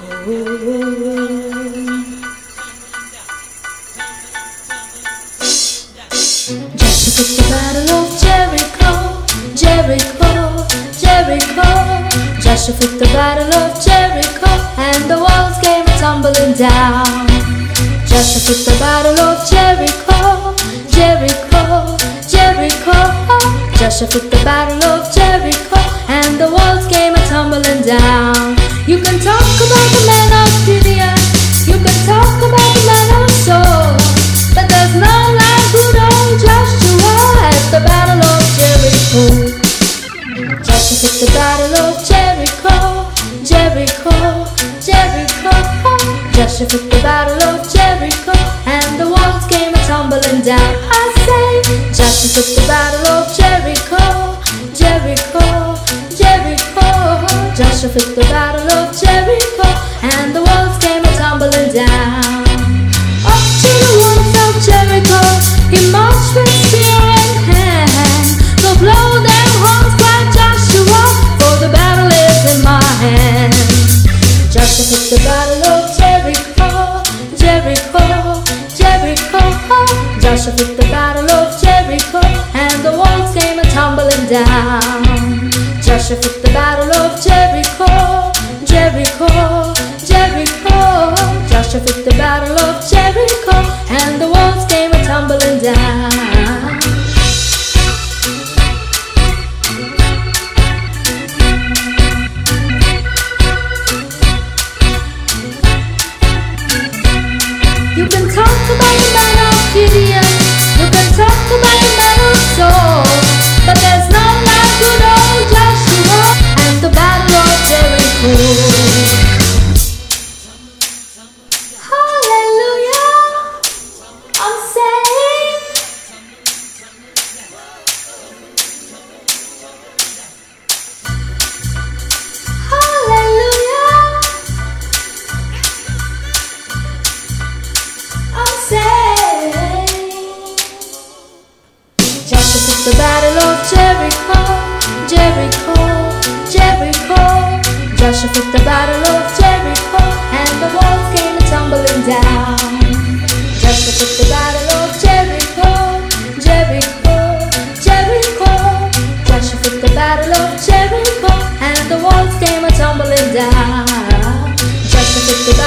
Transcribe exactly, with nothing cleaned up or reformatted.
Just at the battle of Jericho, Jericho, Jericho. Joshua at the battle of Jericho, and the walls came tumbling down. Joshua at the battle of Jericho, Jericho, Jericho. Joshua at the battle of Jericho, and the walls came tumbling down. You can talk about the man of Gideon, you can talk about the man of Saul, but there's no like good old Joshua at the battle of Jericho. Joshua at the battle of Jericho, Jericho, Jericho. Joshua at the battle of Jericho, and the walls came tumbling down. I say, Joshua at the battle of Jericho, Jericho, Jericho. Joshua at the battle of Jericho, and the walls came tumbling down. Up to the walls of Jericho, he marched with spear in hand. Go blow them horns, cried Joshua, for the battle is in my hand. Joshua at the battle of Jericho, Jericho, Jericho. Joshua at the battle of Jericho, and the walls came tumbling down. Joshua at the battle of Jericho, Jericho, Jericho. Joshua at the battle of Jericho, and the walls came tumbling down. You can talk about the man of Gideon, you can talk about the man of Saul, but there's no like good old Joshua and the battle of Jericho. Hallelujah, I'm saying. Hallelujah, I'm saying. Joshua at the battle of Jericho, Jericho, Jericho. Joshua at the battle of Jericho, and the walls came tumbling down. Joshua at the battle of Jericho, Jericho, Jericho. Joshua at the battle of Jericho, and the walls came tumbling down. Joshua at the